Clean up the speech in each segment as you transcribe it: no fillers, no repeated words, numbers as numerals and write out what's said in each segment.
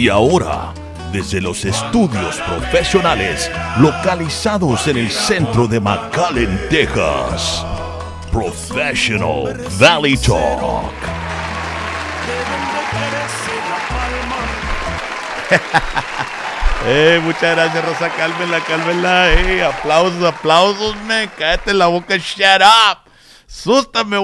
Y ahora, desde los estudios profesionales localizados en el centro de McAllen, Texas, Professional Valley Talk. Muchas gracias, Rosa. Cálmenla. Aplausos, man. Cállate la boca, shut up. Asústame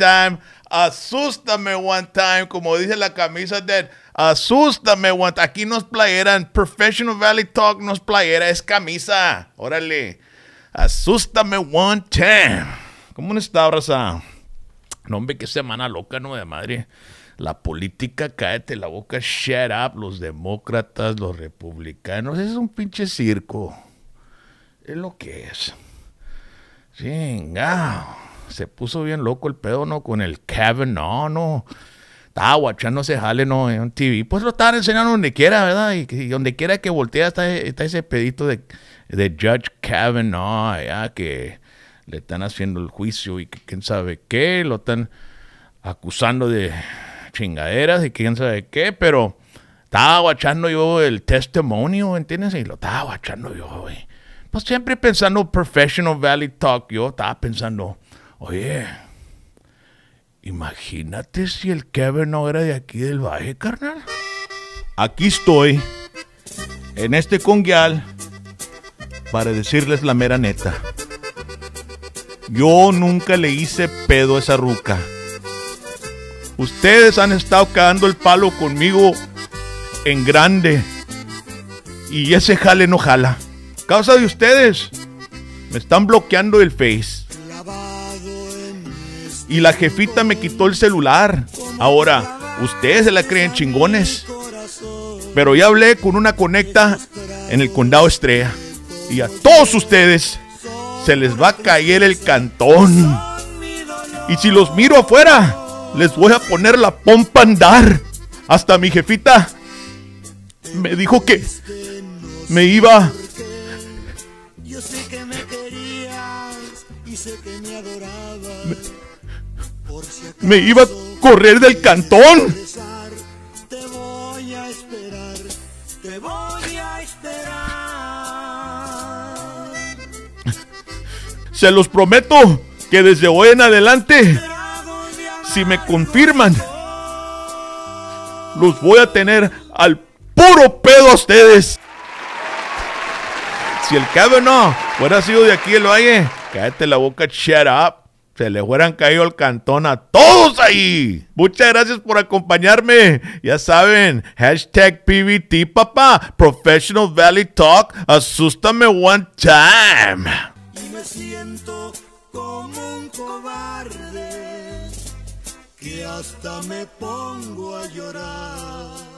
one time. Como dice la camisa de asústame one time. Aquí no es playera. En Professional Valley Talk no es playera, es camisa. Órale. Asústame one time. ¿Cómo está, Rosa? No, hombre, qué semana loca, no de madre. La política, cállate la boca, shut up. Los demócratas, los republicanos, es un pinche circo. Es lo que es. Chingao. Se puso bien loco el pedo, ¿no? Con el Kavanaugh, ¿no? Estaba guachando ese jale, ¿no? En TV. Pues lo estaban enseñando donde quiera, ¿verdad? Y donde quiera que voltea está ese pedito de Judge Kavanaugh, ya que le están haciendo el juicio y que quién sabe qué. Lo están acusando de chingaderas y quién sabe qué, pero estaba guachando yo el testimonio, ¿entiendes? Y lo estaba guachando yo, güey. Pues siempre pensando Professional Valley Talk, yo estaba pensando, oye, imagínate si el Kevin no era de aquí del Valle, carnal. Aquí estoy, en este conguial, para decirles la mera neta. Yo nunca le hice pedo a esa ruca. Ustedes han estado cagando el palo conmigo en grande. Y ese jale no jala. Causa de ustedes. Me están bloqueando el Face. Y la jefita me quitó el celular. Ahora, ustedes se la creen chingones. Pero ya hablé con una conecta en el condado Estrella. Y a todos ustedes se les va a caer el cantón. Y si los miro afuera, les voy a poner la pompa a andar. Hasta mi jefita me dijo que me iba. Yo sé que me querías y sé que me adorabas. Me iba a correr del cantón. Te voy a esperar, te voy a esperar. Se los prometo que desde hoy en adelante, si me confirman, los voy a tener al puro pedo a ustedes. Si el Kavanaugh fuera sido de aquí del Valle, cállate la boca, shut up. Se le hubieran caído el cantón a todos ahí. Muchas gracias por acompañarme. Ya saben, hashtag PVT, papá. Professional Valley Talk. Asústame one time. Y me siento como un cobarde que hasta me pongo a llorar.